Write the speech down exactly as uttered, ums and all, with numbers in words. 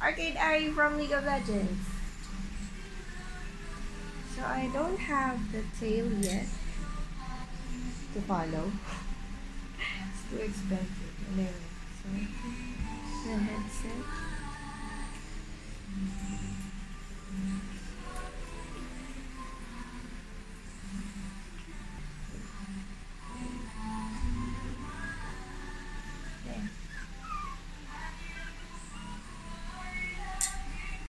Arcade Ahri from League of Legends. So I don't have the tail yet to follow. It's too expensive. Anyway, so the headset.